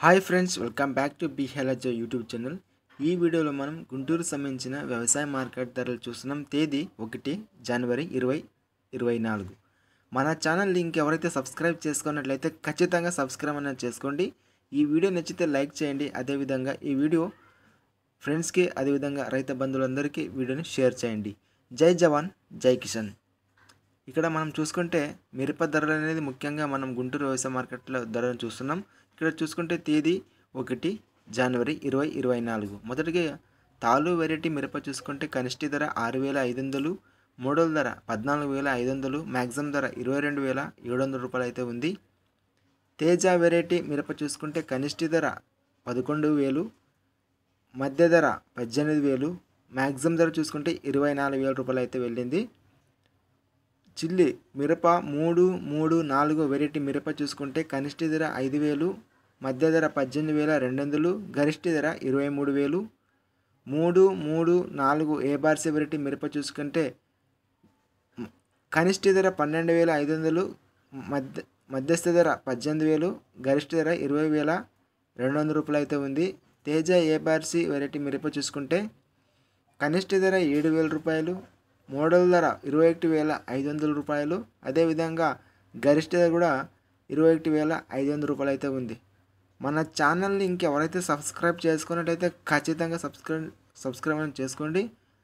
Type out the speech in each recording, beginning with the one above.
Hi friends, welcome back to బిహెల్ఎజ్ YouTube channel. ఈ వీడియోలో మనం గుంటూరు సంబంధించిన వ్యవసాయ మార్కెట్ ధరలు చూస్తున్నాం. తేదీ 1 జనవరి 2024. మన ఛానల్ లింక్ ఎవరైతే సబ్స్క్రైబ్ చేసుకున్నట్లయితే ఖచ్చితంగా సబ్స్క్రైబ్ అనేది చేసుకోండి. ఈ వీడియో నచ్చితే లైక్ చేయండి. అదేవిధంగా ఈ వీడియో ఫ్రెండ్స్కి అదేవిధంగా రైతు బంధువులందరికీ వీడియోని షేర్ చేయండి. జై జవాన్ జై కిసాన్. ఇక్కడ మనం చూసుకుంటే మిరప ధరలు అనేది ముఖ్యంగా మనం గుంటూరు వ్యవసాయ మార్కెట్లో ధరను చూస్తున్నాం. ఇక్కడ చూసుకుంటే తేదీ 1 జనవరి 2024. మొదటిగా తాలు వెరైటీ మిరప చూసుకుంటే కనిష్ట ధర 6,500, మూడోల ధర 14,500, మ్యాక్సిమం ధర 22,700 రూపాయలు అయితే ఉంది. తేజ వెరైటీ మిరప చూసుకుంటే కనిష్ట ధర 11,000, మధ్య ధర 18,000, మ్యాక్సిమం ధర చూసుకుంటే 24,000 రూపాయలు అయితే వెళ్ళింది. చిల్లి మిరప 3, 4 వెరైటీ మిరప చూసుకుంటే కనిష్ట ధర 5,000, మధ్య ధర 18,200, గరిష్ట ధర 23,000. 3, 4 ఏబార్సీ వెరైటీ మిరప చూసుకుంటే కనిష్ట ధర 12,500, మధ్యస్థ ధర 18,000, గరిష్ట ధర 20,200 రూపాయలు అయితే ఉంది. తేజ ఏబార్సీ వెరైటీ మిరప చూసుకుంటే కనిష్ట ధర 7,000 రూపాయలు, మోడల్ ధర 21,500 రూపాయలు, అదేవిధంగా గరిష్ట ధర కూడా 21,500 రూపాయలు అయితే ఉంది. మన ఛానల్ని ఇంకెవరైతే సబ్స్క్రైబ్ చేసుకున్నట్టయితే ఖచ్చితంగా సబ్స్క్రైబ్ అని చేసుకోండి.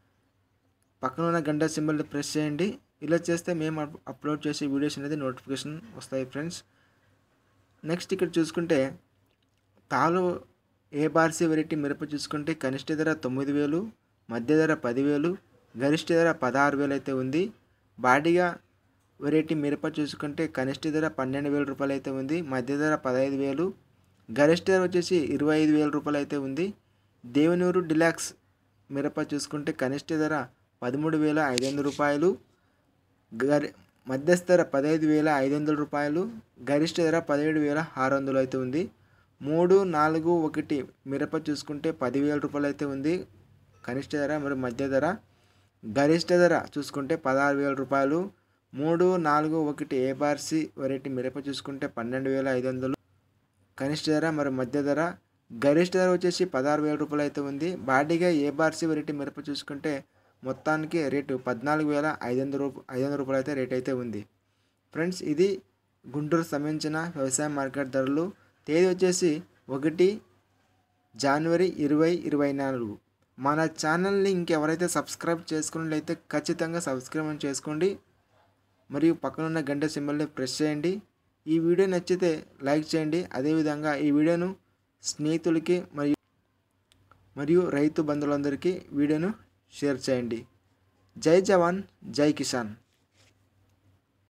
పక్కన ఉన్న గంట సింబల్ని ప్రెస్ చేయండి. ఇలా చేస్తే మేము అప్లోడ్ చేసే వీడియోస్ అనేది నోటిఫికేషన్ వస్తాయి ఫ్రెండ్స్. నెక్స్ట్ ఇక్కడ చూసుకుంటే తాలు ఏబార్సీ వెరైటీ మిరప చూసుకుంటే కనిష్ట ధర 9,000, మధ్య ధర 10,000, గరిష్ట ధర 16,000 అయితే ఉంది. బాడిగా వెరైటీ మిరప చూసుకుంటే కనిష్ట ధర 12,000 రూపాయలు అయితే ఉంది, మధ్య ధర 15,000, గరిష్ట ధర వచ్చేసి 25,000 రూపాయలు అయితే ఉంది. దేవనూరు డిలాక్స్ మిరప చూసుకుంటే కనిష్ట ధర 13,500 రూపాయలు, మధ్యస్థ ధర 15,500 రూపాయలు, గరిష్ట ధర 17,600 అయితే ఉంది. 3, 4, 1 మిరప చూసుకుంటే 10,000 రూపాయలు అయితే ఉంది కనిష్ట ధర, మరియు మధ్య ధర. గరిష్ట ధర చూసుకుంటే 16,000 రూపాయలు. 3, 4, 1 ఏబార్సీ వెరైటీ మిరప చూసుకుంటే 12,500 కనిష్ట ధర, మరియు మధ్య ధర. గరిష్ట ధర వచ్చేసి 16,000 రూపాయలు అయితే ఉంది. బాడీగా ఏబార్సీ వెరైటీ మిరప చూసుకుంటే మొత్తానికి రేటు 14,500 రూపాయలు అయితే రేట్ అయితే ఉంది. ఫ్రెండ్స్, ఇది గుంటూరు సంబంధించిన వ్యవసాయ మార్కెట్ ధరలు. తేదీ వచ్చేసి 1 జనవరి 2024. మన ఛానల్ని ఇంకెవరైతే సబ్స్క్రైబ్ చేసుకున్నట్లయితే ఖచ్చితంగా సబ్స్క్రైబ్ చేసుకోండి, మరియు పక్కనున్న గంట సింబల్ని ప్రెస్ చేయండి. ఈ వీడియో నచ్చితే లైక్ చేయండి. అదేవిధంగా ఈ వీడియోను స్నేహితులకి మరియు రైతు బంధువులందరికీ వీడియోను షేర్ చేయండి. జై జవాన్ జై కిసాన్.